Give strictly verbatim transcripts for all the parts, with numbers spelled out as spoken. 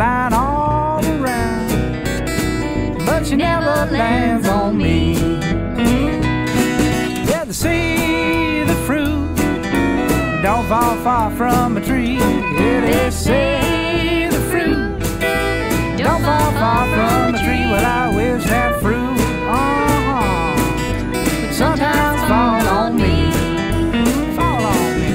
flying all around, but she never lands on me. Yeah, the sea, the fruit don't fall far from a tree. Yeah, they say the fruit don't fall far from a tree. Well, I wish that fruit uh-huh, would sometimes fall on me. Fall on me.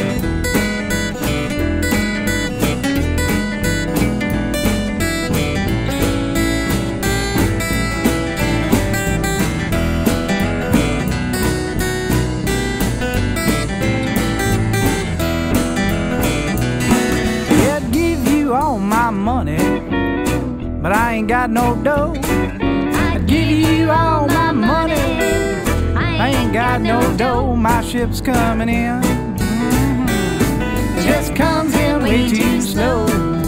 Yeah, I'd give you all my money, but I ain't got no dough. I'd give you all my money, I ain't got no dough. My ship's coming in, mm-hmm. It just comes in way too slow.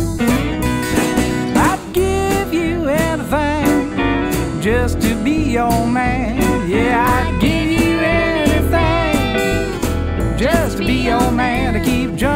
I'd give you anything just to be your man. Yeah, I'd give you anything just to be your man, to keep